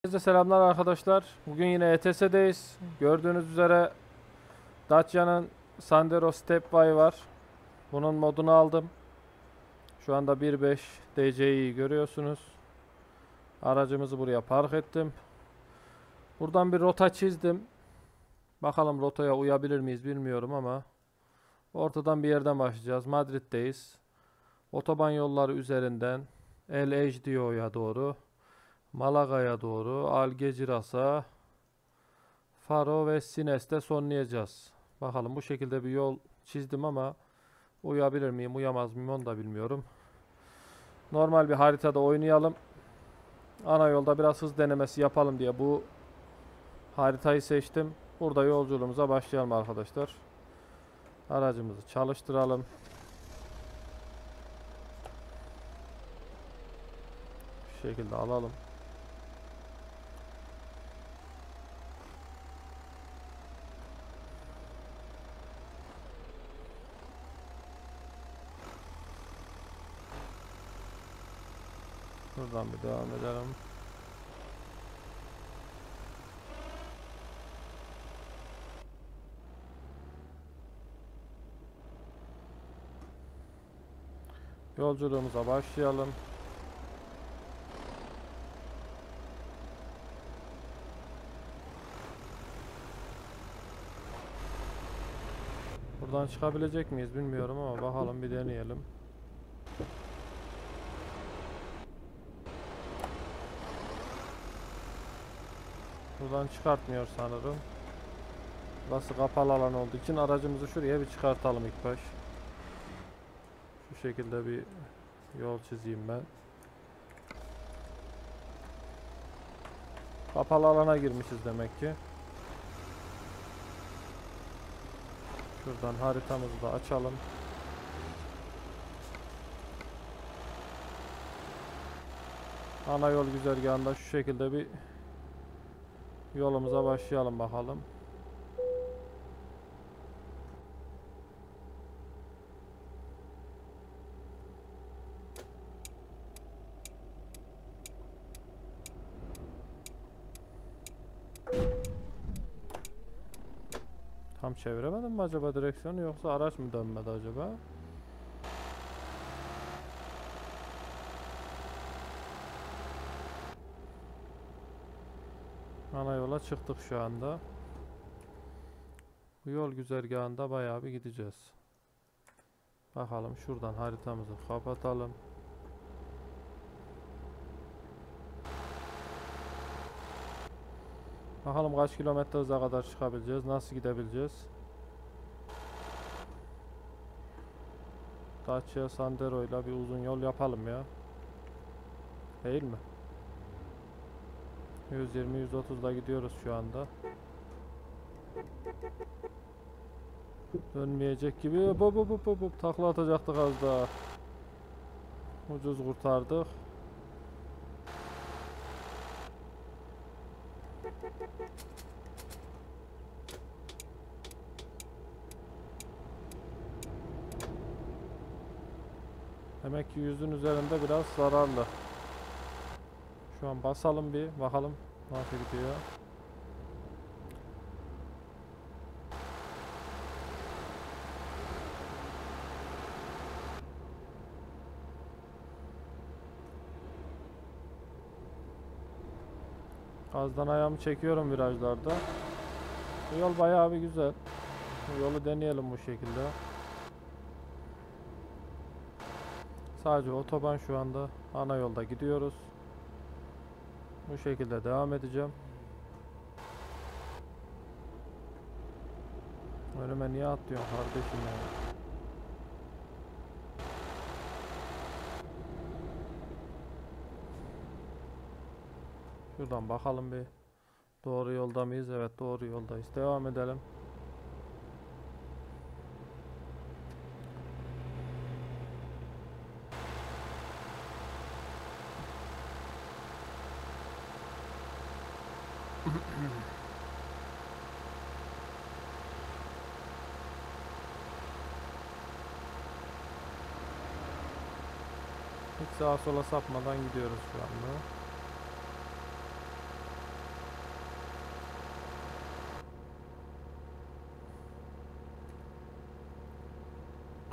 Herkese selamlar arkadaşlar. Bugün yine ETS'deyiz. Gördüğünüz üzere Dacia'nın Sandero Stepway var. Bunun modunu aldım. Şu anda 1.5 DCi'yi görüyorsunuz. Aracımızı buraya park ettim. Buradan bir rota çizdim. Bakalım rotaya uyabilir miyiz bilmiyorum ama ortadan bir yerden başlayacağız. Madrid'deyiz. Otoban yolları üzerinden El Ejio'ya doğru, Malaga'ya doğru, Algeciras'a, Faro ve Sines'te sonlayacağız. Bakalım, bu şekilde bir yol çizdim ama uyabilir miyim, uyamaz mıyım onu da bilmiyorum. Normal bir haritada oynayalım. Ana yolda biraz hız denemesi yapalım diye bu haritayı seçtim. Burada yolculuğumuza başlayalım arkadaşlar. Aracımızı çalıştıralım. Bu şekilde alalım. Buradan bir devam edelim. Yolculuğumuza başlayalım. Buradan çıkabilecek miyiz bilmiyorum ama bakalım, bir deneyelim. Buradan çıkartmıyor sanırım. Burası kapalı alan olduğu için aracımızı şuraya bir çıkartalım ilk baş. Şu şekilde bir yol çizeyim ben. Kapalı alana girmişiz demek ki. Şuradan haritamızı da açalım. Ana yol güzergahında şu şekilde bir yolumuza başlayalım bakalım. Tam çeviremedim mi acaba direksiyonu, yoksa araç mı dönmedi acaba? Ana yola çıktık şu anda. Bu yol güzergahında bayağı bir gideceğiz. Bakalım, şuradan haritamızı kapatalım. Bakalım kaç kilometre hıza kadar çıkabileceğiz, nasıl gidebileceğiz. Dacia Sandero ile bir uzun yol yapalım ya. Değil mi? 120-130'da gidiyoruz şu anda. Dönmeyecek gibi. Hop, takla atacaktık az daha. Ucuz kurtardık. Demek ki 100'ün üzerinde biraz zararlı. Şu an basalım bir bakalım nasıl gidiyor. Gazdan ayağımı çekiyorum virajlarda. Bu yol bayağı bir güzel. Bu yolu deneyelim bu şekilde. Sadece otoban şu anda. Ana yolda gidiyoruz. Bu şekilde devam edeceğim. Önüme niye atlıyorsun kardeşim ya? Şuradan bakalım bir. Doğru yolda mıyız? Evet, doğru yoldayız. Devam edelim. Hiç sağa sola sapmadan gidiyoruz şu anda.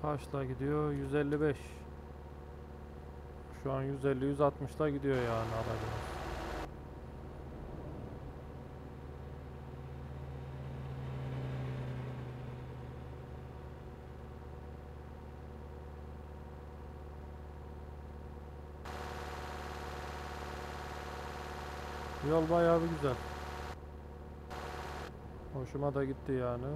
Kaçla gidiyor? 155. Şu an 150-160'la gidiyor yani aracımız. Yol bayağı bir güzel. Hoşuma da gitti yani.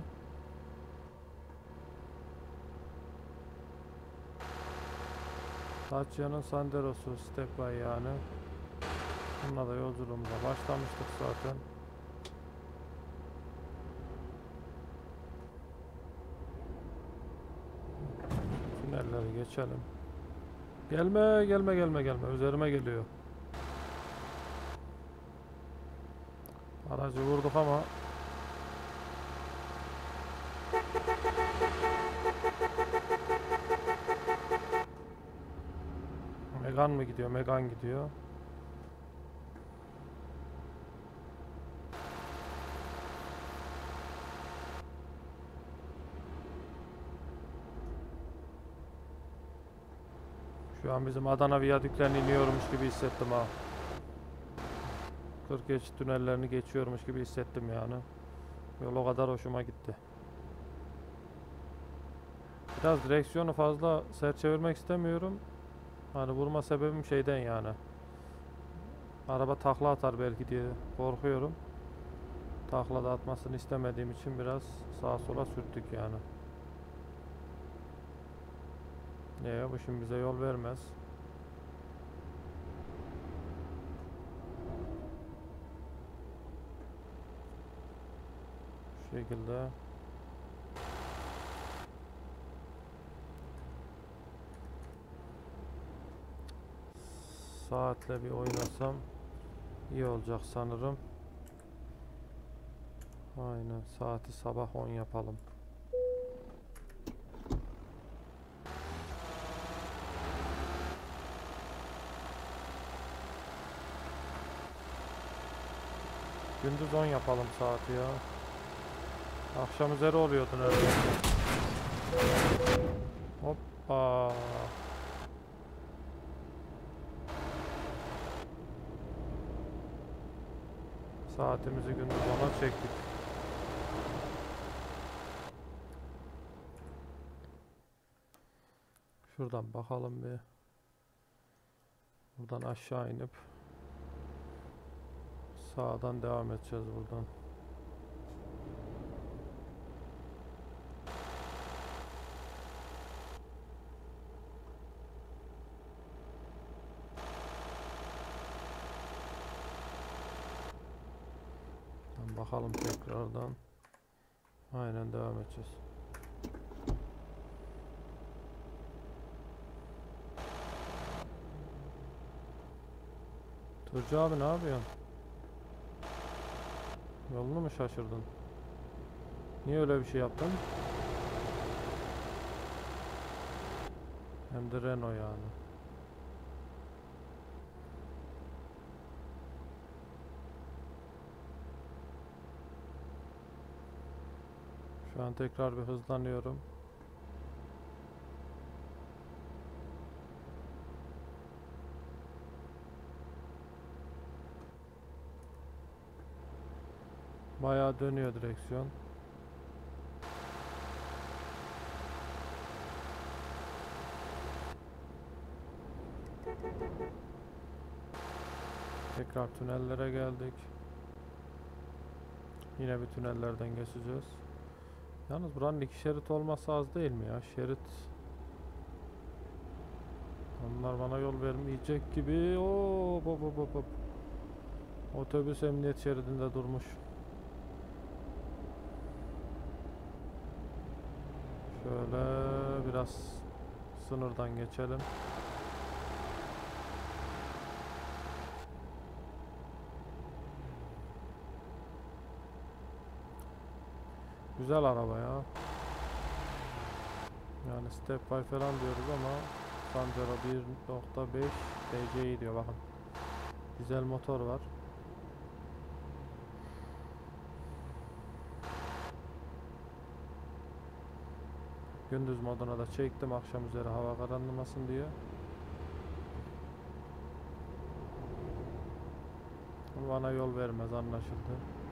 Dacia'nın Sandero'su Stepway yani. Bununla da yolculuğumuza başlamıştık zaten. Tünelleri geçelim. Gelme gelme gelme gelme. Üzerime geliyor. Aracı vurduk ama Megan mı gidiyor? Megan gidiyor. Şu an bizim Adana viyadüklerini iniyormuş gibi hissettim ha. 40 tünellerini geçiyormuş gibi hissettim yani. Yol o kadar hoşuma gitti. Biraz direksiyonu fazla sert çevirmek istemiyorum. Hani vurma sebebim şeyden yani. Araba takla atar belki diye korkuyorum. Takla da atmasını istemediğim için biraz sağa sola sürttük yani. Bu şimdi bize yol vermez. Şu şekilde. Saatle bir oynasam iyi olacak sanırım. Aynen, saati sabah 10 yapalım. Gündüz 10 yapalım saati ya. Akşam üzeri oluyordu neredeyse. Hoppa. Saatimizi gündüz 10'a çektik. Şuradan bakalım bir. Buradan aşağı inip sağdan devam edeceğiz buradan. Bakalım tekrardan. Aynen devam edeceğiz. Turcu abi ne yapıyorsun? Yolunu mu şaşırdın? Niye öyle bir şey yaptın? Hem de Renault yani. Şu an tekrar bir hızlanıyorum. Bayağı dönüyor direksiyon. Tekrar tünellere geldik. Yine bir tünellerden geçeceğiz. Yalnız buranın 2 şerit olması az değil mi ya? Şerit. Onlar bana yol vermeyecek gibi. Hop hop hop hop. Otobüs emniyet şeridinde durmuş. Şöyle biraz sınırdan geçelim. Güzel araba ya. Yani Stepway falan diyoruz ama Sandero 1.5 DCi diyor bakın. Dizel motor var. Gündüz moduna da çektim akşam üzeri hava karanlamasın diye. Bana yol vermez, anlaşıldı.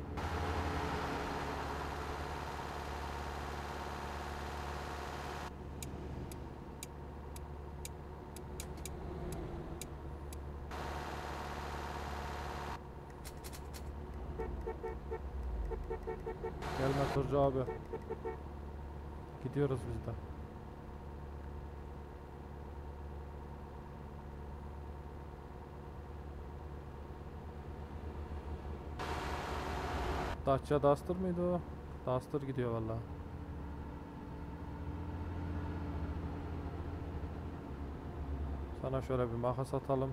Gelme Turcu abi. Gidiyoruz biz de. Dacia Duster mıydı o? Duster gidiyor vallahi. Sana şöyle bir makas atalım.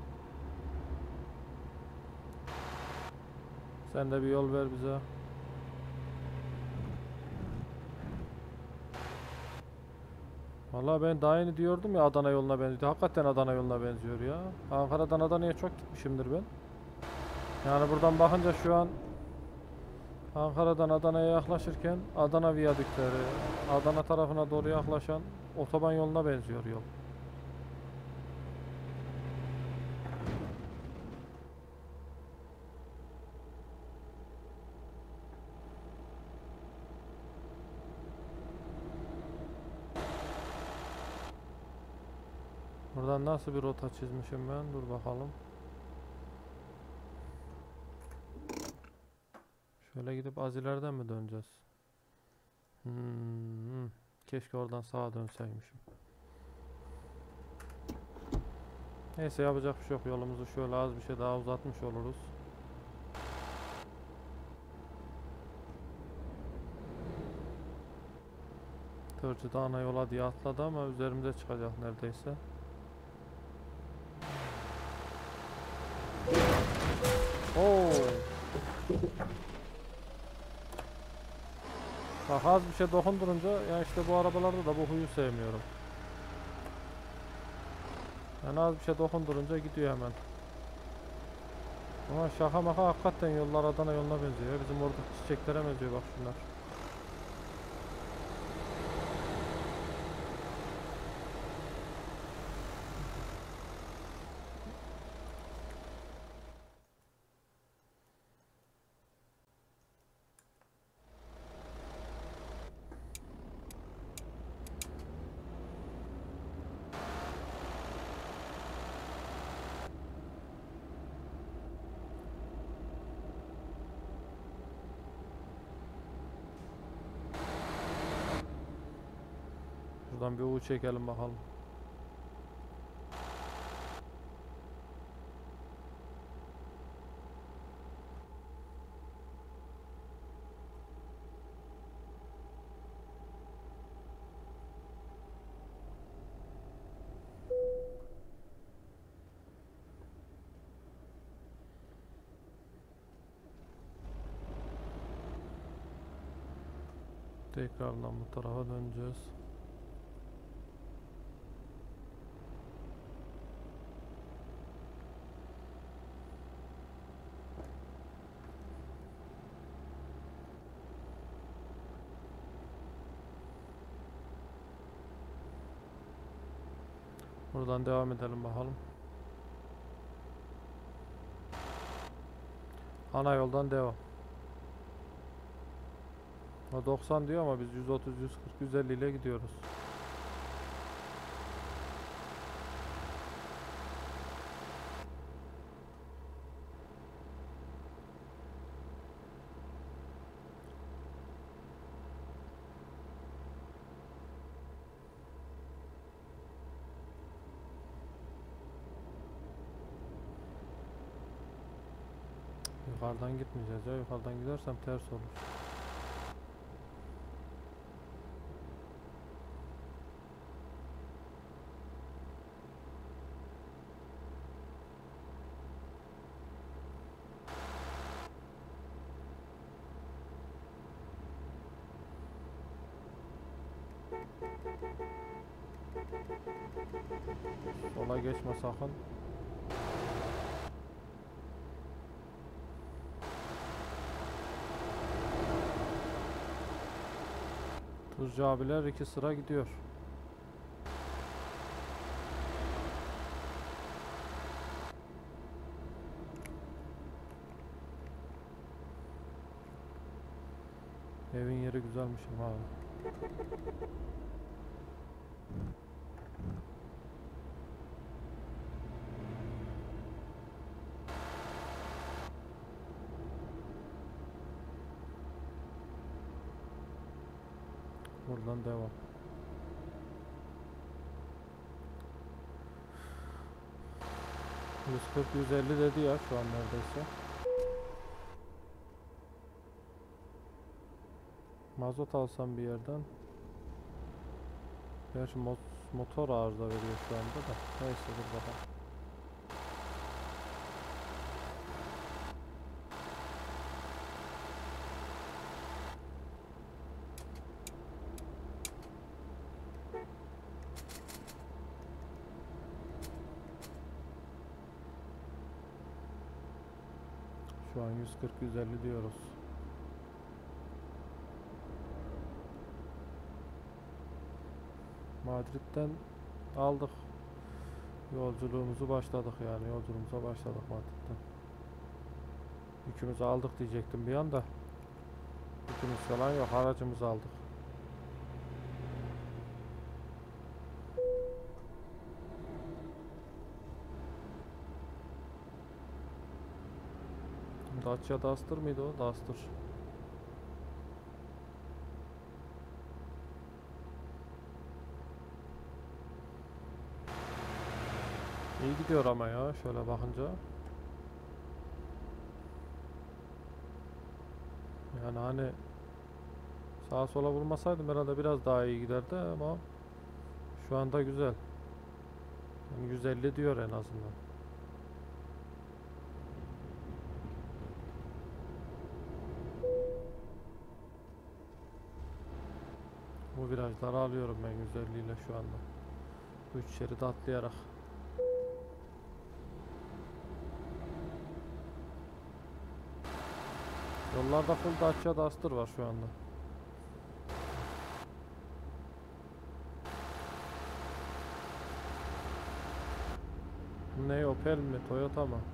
Sen de bir yol ver bize. Vallahi ben daha yeni diyordum ya Adana yoluna benziyor. Hakikaten Adana yoluna benziyor ya. Ankara'dan Adana'ya çok gitmişimdir ben. Yani buradan bakınca şu an Ankara'dan Adana'ya yaklaşırken Adana viyadükleri, Adana tarafına doğru yaklaşan otoban yoluna benziyor yol. Buradan nasıl bir rota çizmişim ben? Dur bakalım. Şöyle gidip Aziler'den mi döneceğiz? Keşke oradan sağa dönseymişim. Neyse yapacak bir şey yok. Yolumuzu şöyle az bir şey daha uzatmış oluruz. Tırcı da ana yola diye atladı ama üzerimize çıkacak neredeyse. Oo. Bak az bir şey dokundurunca ya işte bu arabalarda da bu huyu sevmiyorum. Yani az bir şey dokundurunca gidiyor hemen. Ama şaka maka hakikaten yollar Adana yoluna benziyor. Bizim oradaki çiçeklere benziyor bak şunlar. Buradan bir U çekelim bakalım. Tekrardan bu tarafa döneceğiz. Buradan devam edelim bakalım. Ana yoldan devam. O 90 diyor ama biz 130, 140, 150 ile gidiyoruz. Yukarıdan gitmeyeceğiz ya. Yukarıdan gidersem ters olur. Sola geçme sakın. Tuzcu abiler 2 sıra gidiyor. Evin yeri güzelmiş ama abi. Buradan devam. %140-150 dedi ya şu an neredeyse. Mazot alsam bir yerden. Gerçi motor arıza veriyor şu anda da. Neyse dur bakalım. Şu an 140-150 diyoruz. Madrid'den aldık. Yolculuğumuzu başladık yani. Yolculuğumuza başladık Madrid'den. Yükümüzü aldık diyecektim bir anda. Yükümüz falan yok. Aracımızı aldık. Dacia Duster mıydı o? Duster. İyi gidiyor ama ya şöyle bakınca. Yani hani sağa sola vurmasaydım herhalde biraz daha iyi giderdi ama şu anda güzel. Yani 150 diyor en azından. Bu virajları alıyorum ben 150 ile şu anda. 3 şeridi atlayarak. Yollarda full Dacia Duster var şu anda. Ne, Opel mi? Toyota mı?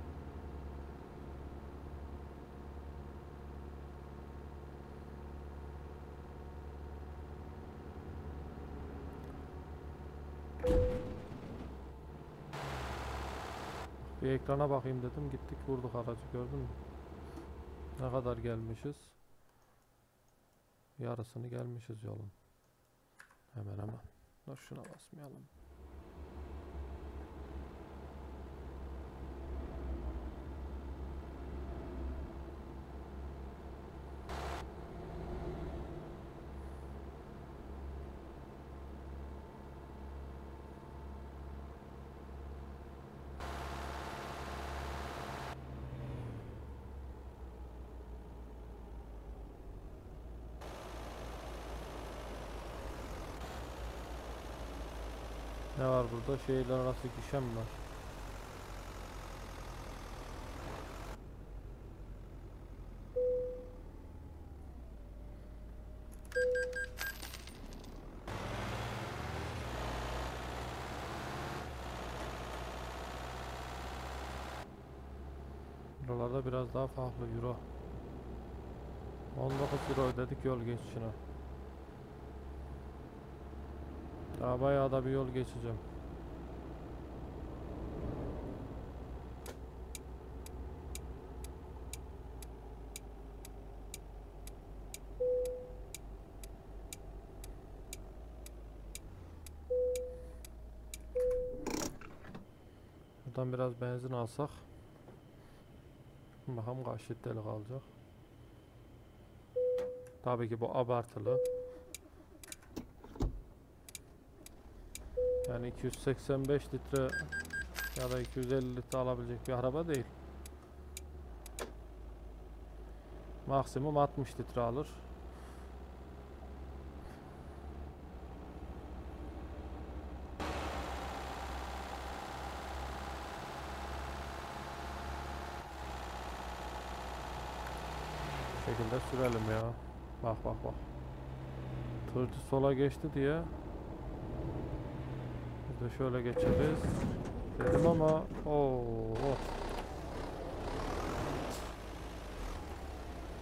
Bir ekrana bakayım dedim. Gittik vurduk aracı, gördün mü? Ne kadar gelmişiz? Yarısını gelmişiz yolun. Hemen hemen. Dur şuna basmayalım. Ne var burada? Şehirler arası gişe mi var? Buralarda biraz daha farklı euro. 19 euro ödedik yol geçişine. Daha bayağı da bir yol geçeceğim. Buradan biraz benzin alsak. Bakalım kaç litrelik alacak. Tabii ki bu abartılı. Yani 285 litre ya da 250 litre alabilecek bir araba değil. Maksimum 60 litre alır. Bu şekilde sürelim ya. Bak bak bak. Tırcı sola geçti diye biz de şöyle geçeriz dedim ama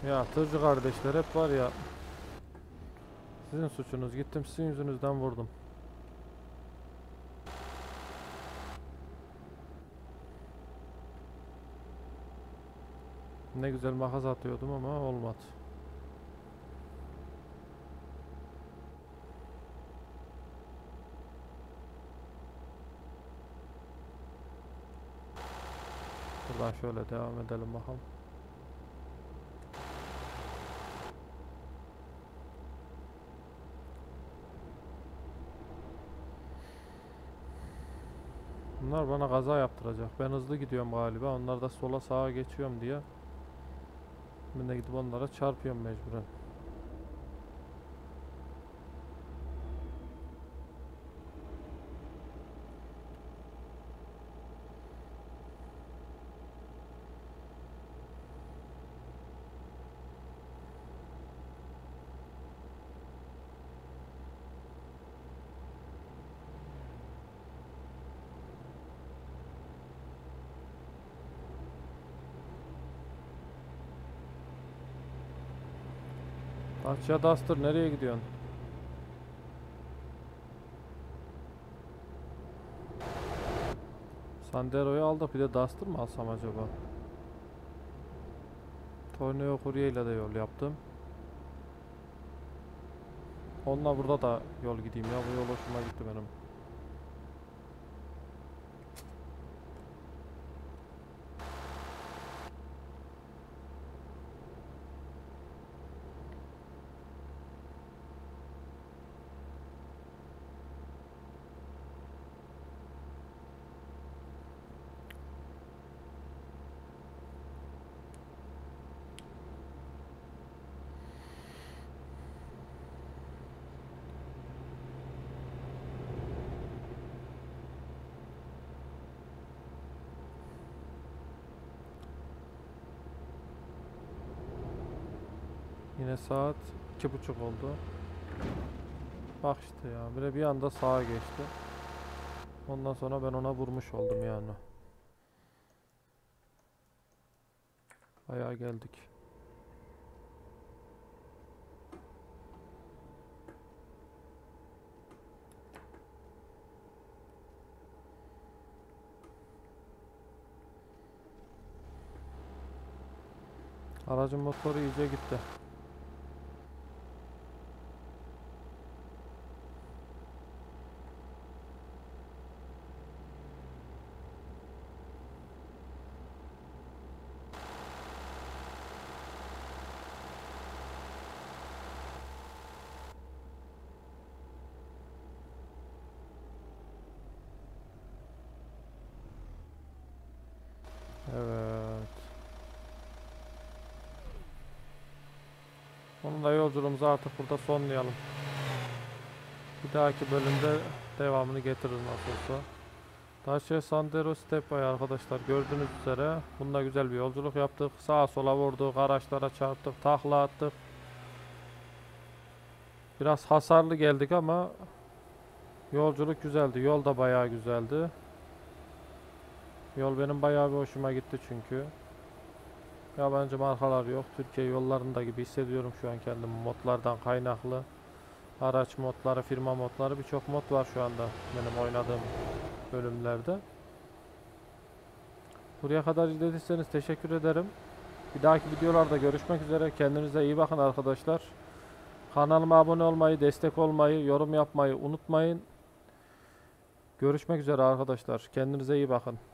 Ya tırcı kardeşler hep var ya. Sizin suçunuz. Gittim sizin yüzünüzden vurdum. Ne güzel makas atıyordum ama olmadı. Buradan şöyle devam edelim bakalım. Bunlar bana kaza yaptıracak. Ben hızlı gidiyorum galiba. Onlar da sola sağa geçiyorum diye. Ben de gidip onlara çarpıyorum mecburen. Dacia Duster nereye gidiyorsun? Sandero'yu aldık, bir de Duster mı alsam acaba? Torneo Courier ile de yol yaptım. Onunla burada da yol gideyim ya, bu yol hoşuma gitti benim. Yine saat 2:30 oldu. Bak işte ya, böyle bir anda sağa geçti. Ondan sonra ben ona vurmuş oldum yani. Bayağı geldik. Aracın motoru iyice gitti. Evet. Onunla yolculuğumuzu artık burada sonlayalım. Bir dahaki bölümde devamını getiririz nasıl olsa. Dacia Sandero Stepway arkadaşlar, gördüğünüz üzere bununla güzel bir yolculuk yaptık. Sağa sola vurduk, araçlara çarptık, takla attık. Biraz hasarlı geldik ama yolculuk güzeldi. Yol da bayağı güzeldi. Yol benim bayağı bir hoşuma gitti çünkü. Yabancı markalar yok. Türkiye yollarında gibi hissediyorum şu an kendimi, modlardan kaynaklı. Araç modları, firma modları, birçok mod var şu anda benim oynadığım bölümlerde. Buraya kadar izlediyseniz teşekkür ederim. Bir dahaki videolarda görüşmek üzere. Kendinize iyi bakın arkadaşlar. Kanalıma abone olmayı, destek olmayı, yorum yapmayı unutmayın. Görüşmek üzere arkadaşlar. Kendinize iyi bakın.